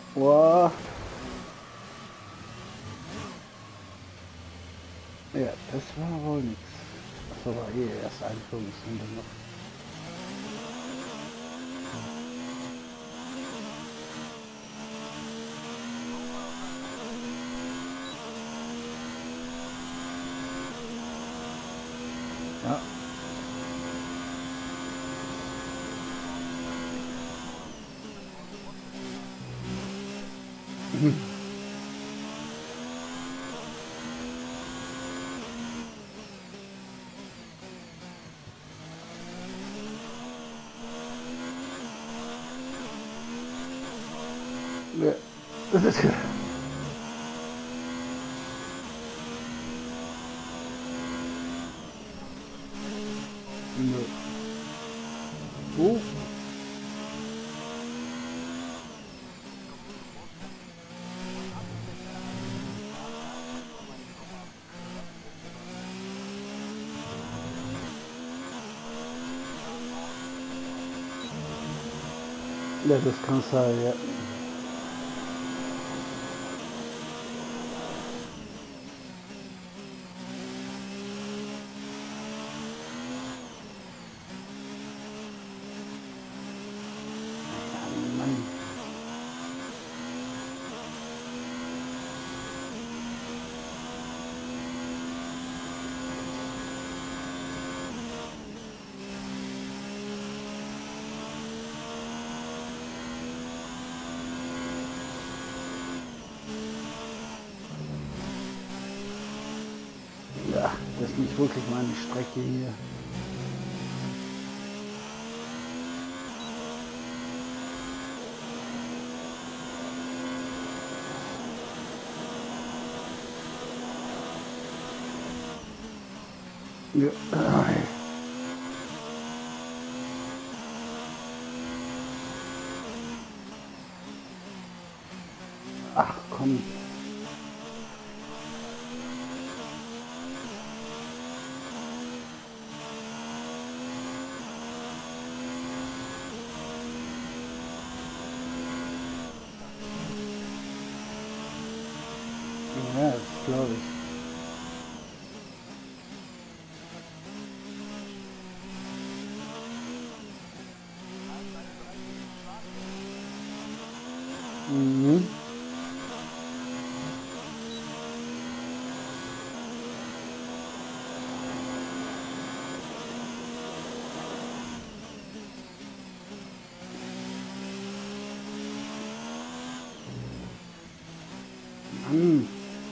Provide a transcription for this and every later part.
Oh, ja, das war wohl nichts. Das war eh erst Einführungsrunde noch. Ja. Ja. Das ist Nö. Oh. Ja, das kann sein, ja. Ja, Mann. Ja, das ist nicht wirklich meine Strecke hier. Ja. Ach komm. Ja, das glaube ich. Mhm. Mann.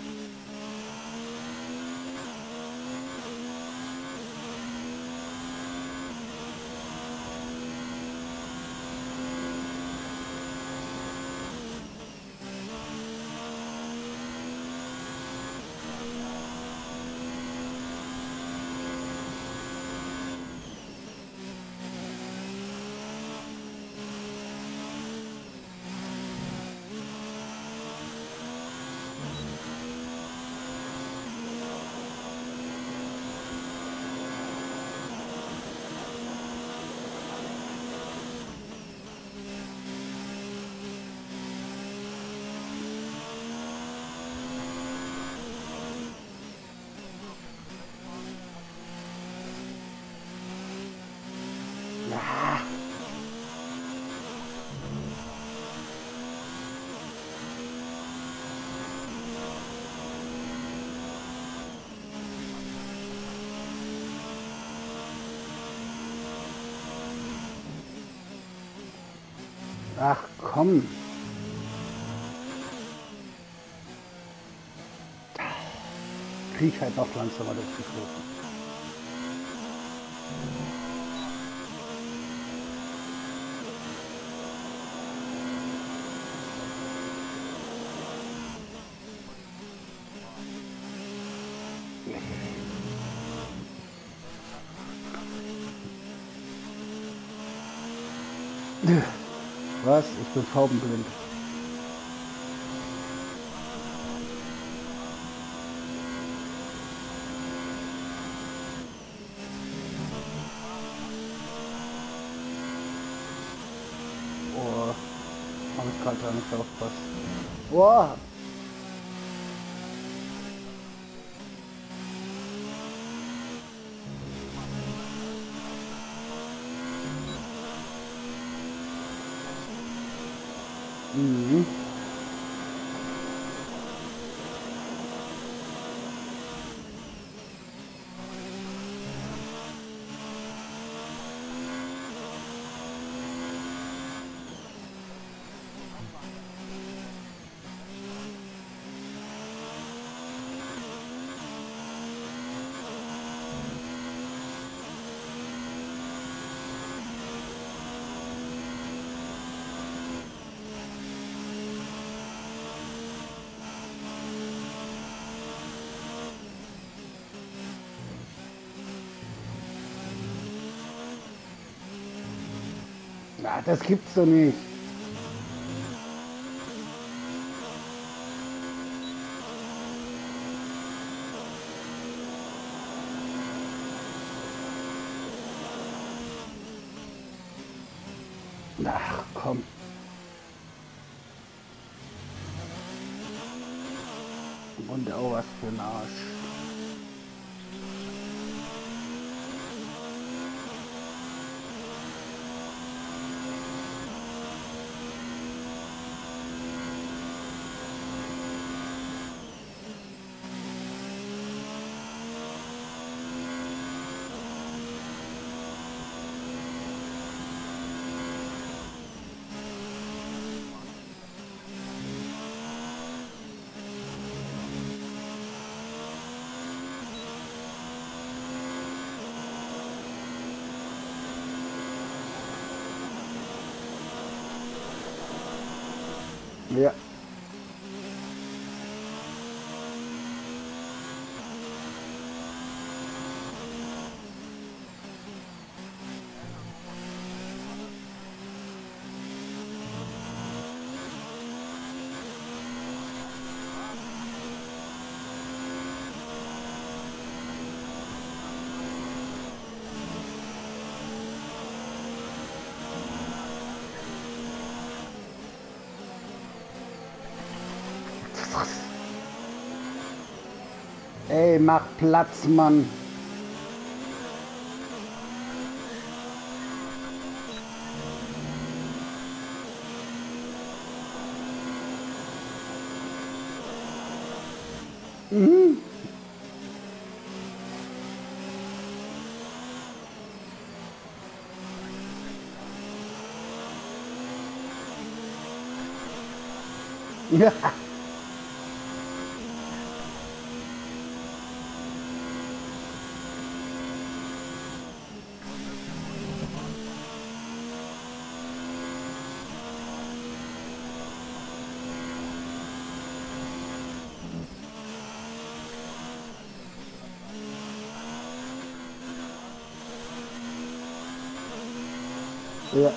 Ja. Ach komm. Krieg halt noch langsamer durch die Kurve. Was? Ich bin farbenblind. Oh. Habe ich gerade nicht aufpasst. Wow. Mhm. Na, das gibt's doch nicht. Ach, komm. Und auch was für ein Arsch. Ja. Ey, mach Platz, Mann. Mhm. Ja. Ja.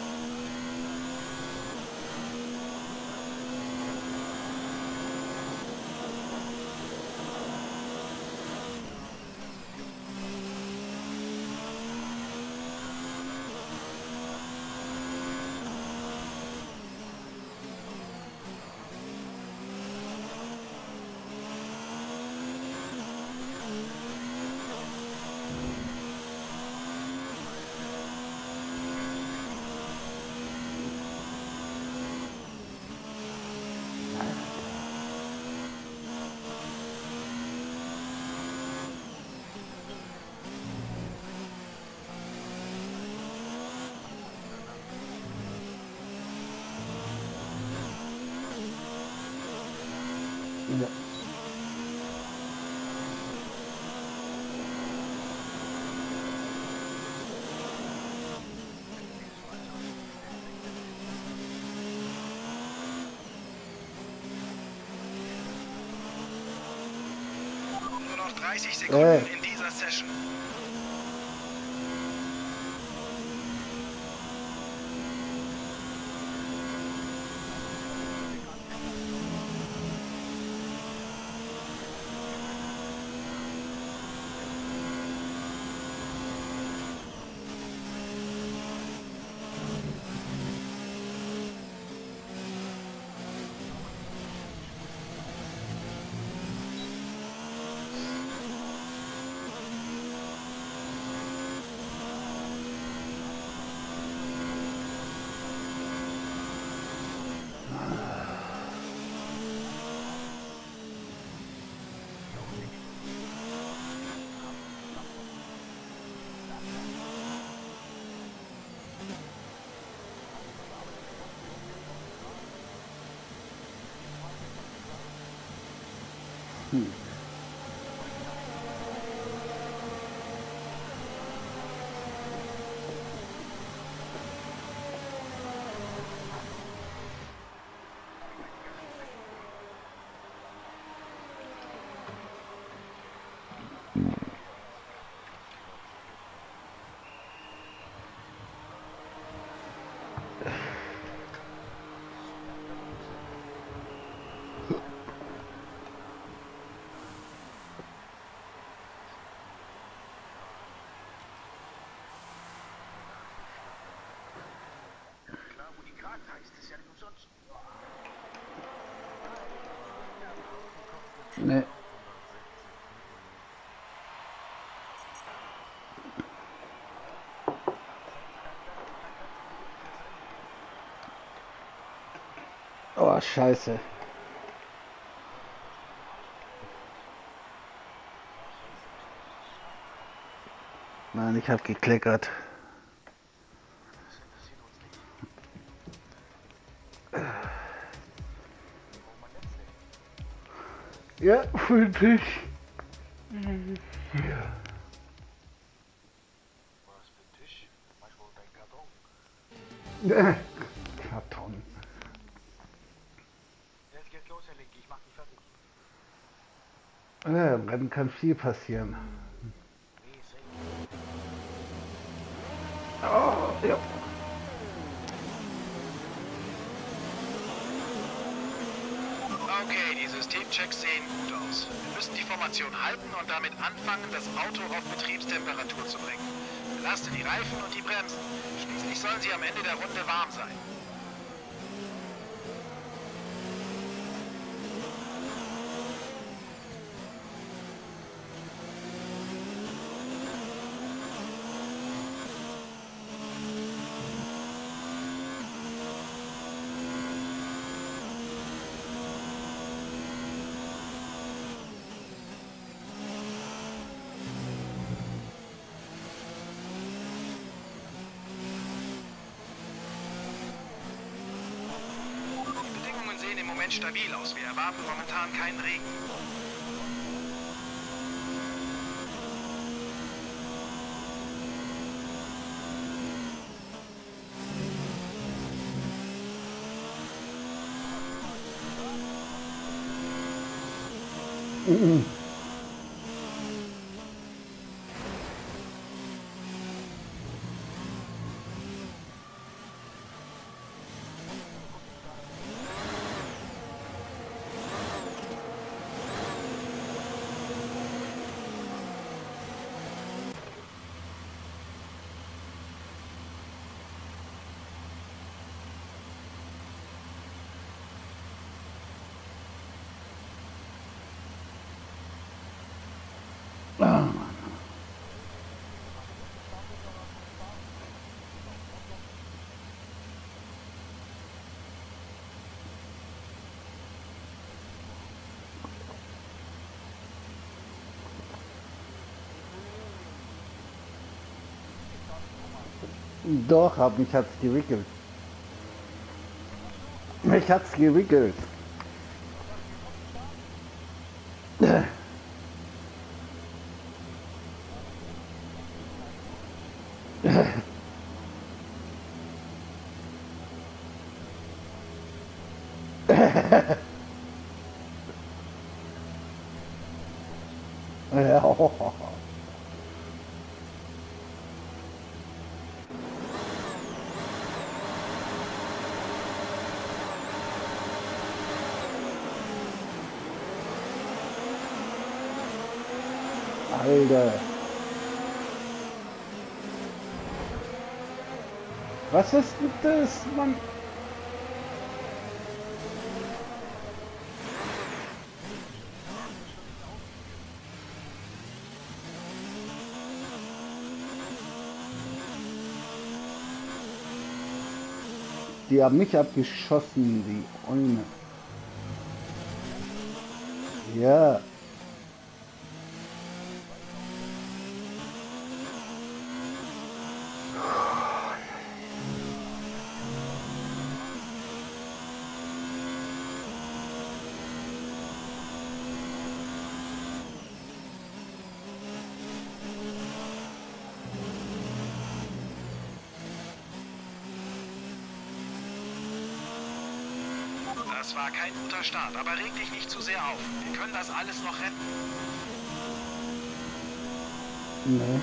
Ja. Nur noch 30 Sekunden in dieser Session. Hm. Klar, wo die Grat heißt, ist ja nicht umsonst. Ne. Oh, scheiße. Nein, ich habe gekleckert. Ja, für den Tisch. Ja. Was für ein Tisch? Mach wohl dein Karton. Karton. Jetzt geht's los, Herr Linke, ich mach dich fertig. Ja, im Rennen kann viel passieren. Nee, safe. Oh, ja. Okay, die Systemchecks sehen gut aus. Wir müssen die Formation halten und damit anfangen, das Auto auf Betriebstemperatur zu bringen. Belastet die Reifen und die Bremsen. Schließlich sollen sie am Ende der Runde warm sein. Die Bedingungen sehen im Moment stabil aus. Wir erwarten momentan keinen Regen. Ah. Doch, hab mich hat's gewickelt. Mich hat's gewickelt. Ja. Alter. Was ist denn das, Mann? Die haben mich abgeschossen, die Eume. Ja. Das war kein guter Start, aber reg dich nicht zu sehr auf. Wir können das alles noch retten. Nee.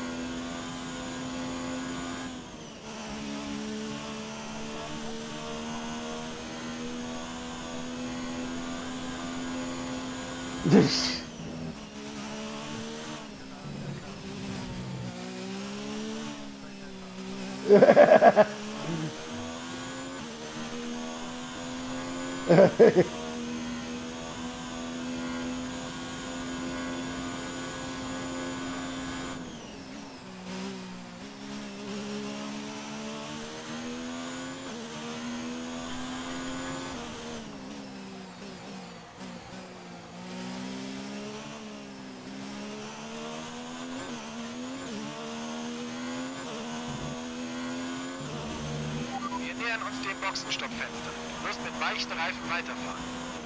Wir nähern uns dem Boxenstoppfenster. Du wirst mit weichen Reifen weiterfahren.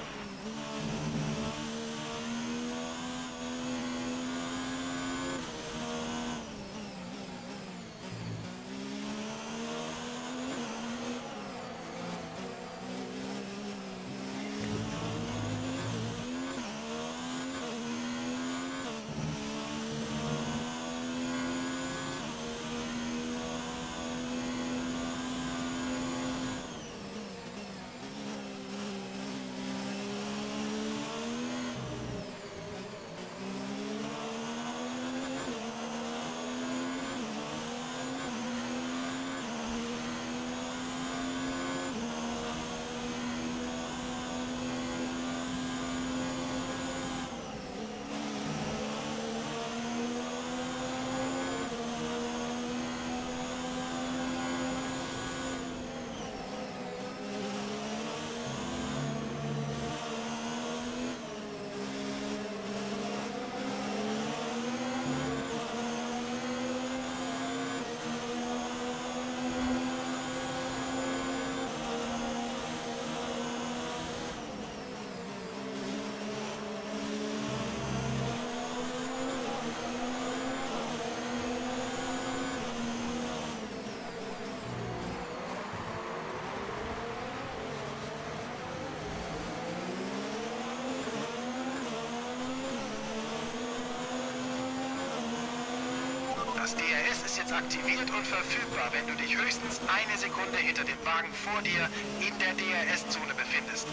Das DRS ist jetzt aktiviert und verfügbar, wenn du dich höchstens eine Sekunde hinter dem Wagen vor dir in der DRS-Zone befindest.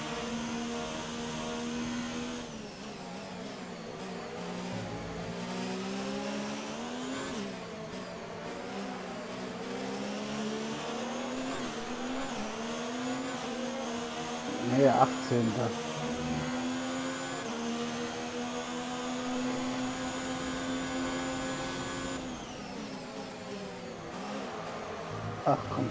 Nee, 18. Ach komm.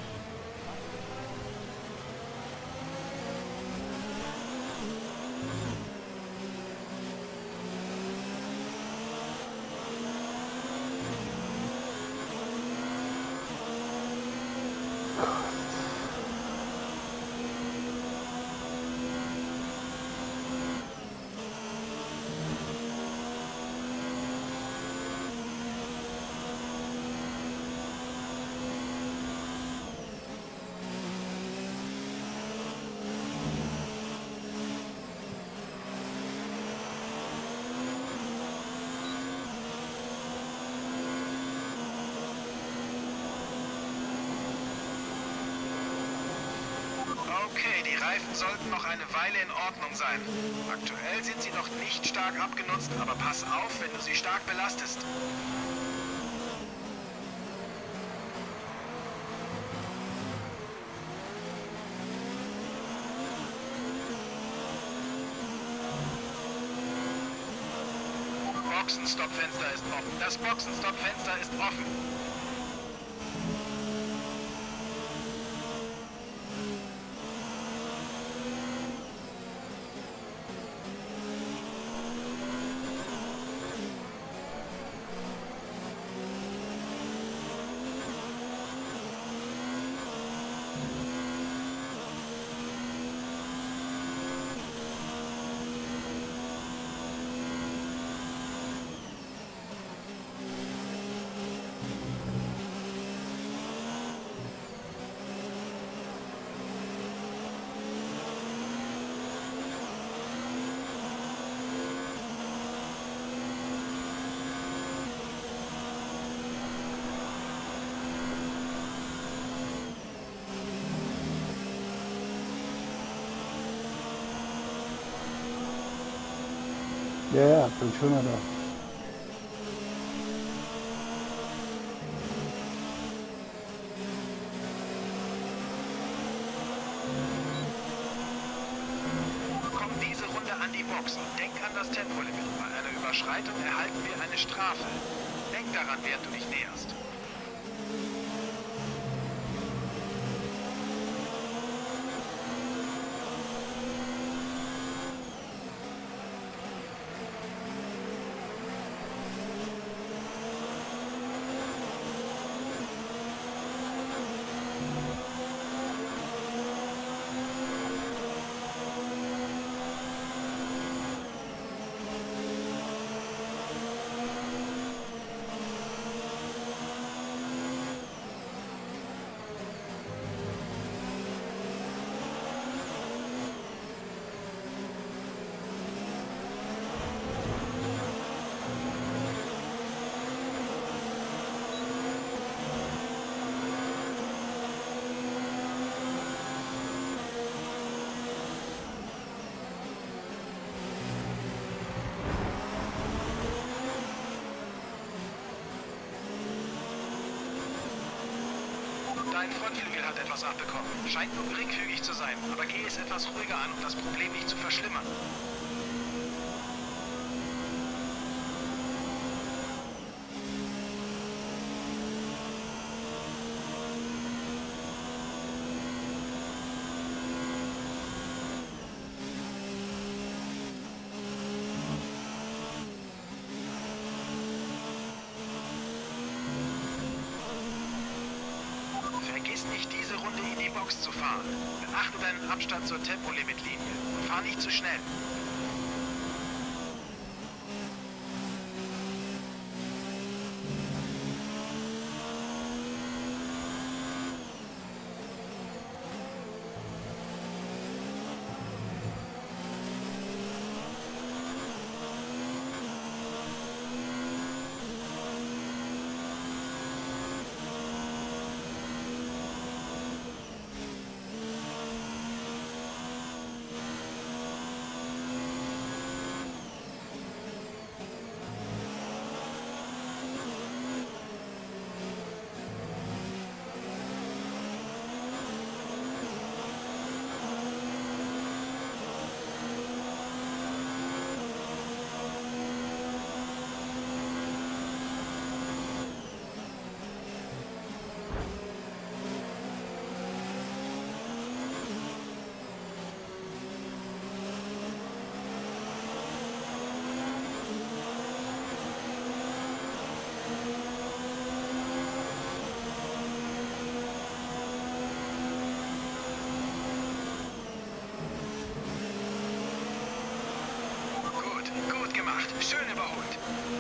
Okay, die Reifen sollten noch eine Weile in Ordnung sein. Aktuell sind sie noch nicht stark abgenutzt, aber pass auf, wenn du sie stark belastest. Boxenstoppfenster ist offen. Das Boxenstoppfenster ist offen. Ja, ja, bin schon mal da. Komm diese Runde an die Box und denk an das Tempolimit. Bei einer Überschreitung erhalten wir eine Strafe. Denk daran, während du dich näherst. Dein Frontflügel hat etwas abbekommen. Scheint nur geringfügig zu sein, aber geh es etwas ruhiger an, um das Problem nicht zu verschlimmern. Vergiss nicht, diese Runde in die Box zu fahren. Beachte deinen Abstand zur Tempolimitlinie und fahr nicht zu schnell. Gut gemacht. Schön überholt.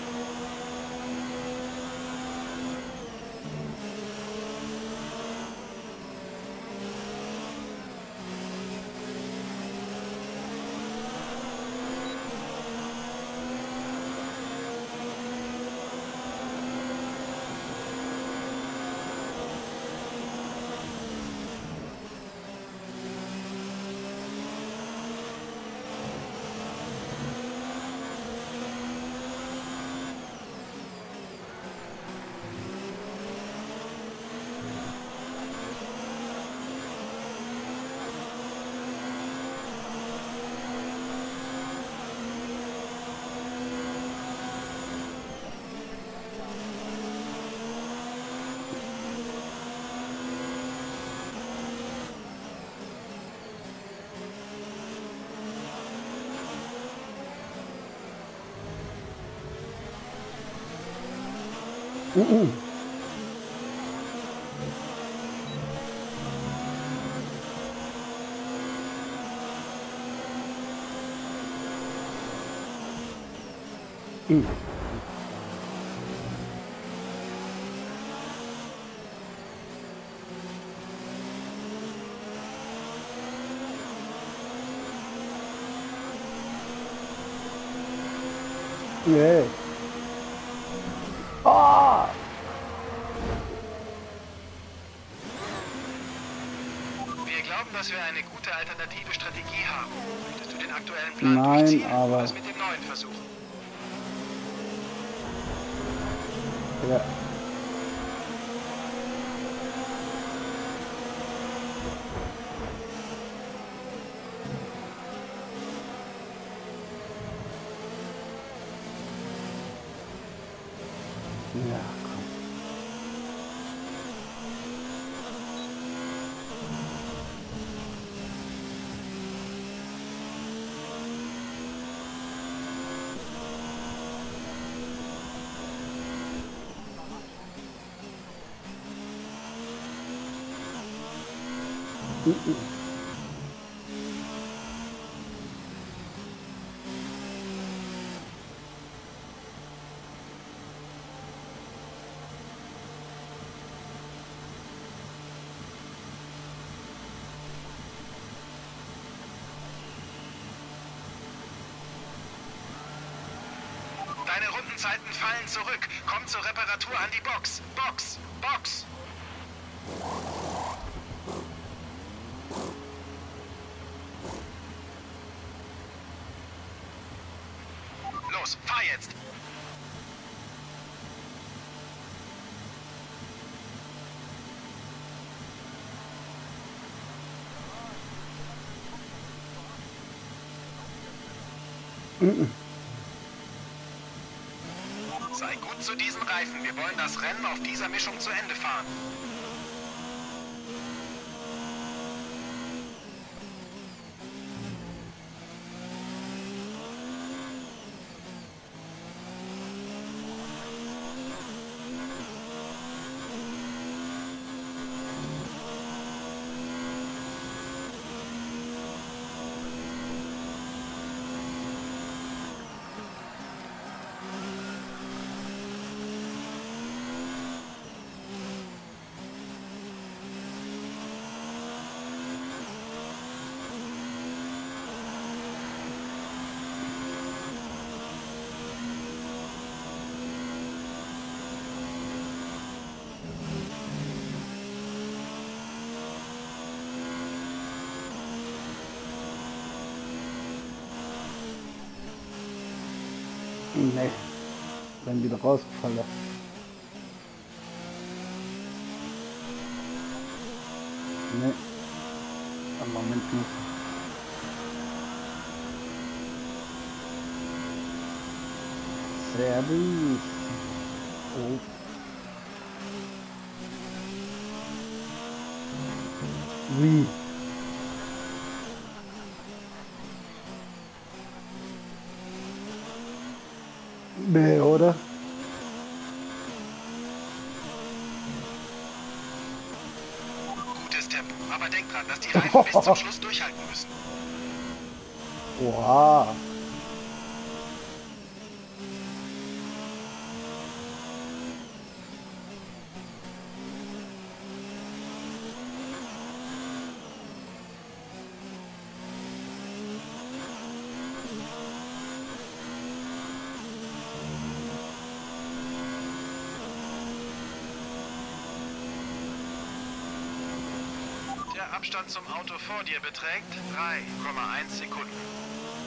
Nee. Ah! Wir glauben, dass wir eine gute alternative Strategie haben. Möchtest du den aktuellen Plan Nein, durchziehen aber oder es mit dem neuen versuchen? Ja. Ja, komm. Deine Rundenzeiten fallen zurück. Komm zur Reparatur an die Box. Box! Box! Los, fahr jetzt! Sei gut zu diesen Reifen. Wir wollen das Rennen auf dieser Mischung zu Ende fahren. Nee, dann wieder rausgefallen. Nee, am Moment nicht. Servus. Oh. Wie? Nee, oder? Gutes Tempo. Aber denk dran, dass die Reifen bis zum Schluss durchhalten müssen. Oha. Der Abstand zum Auto vor dir beträgt 3,1 Sekunden.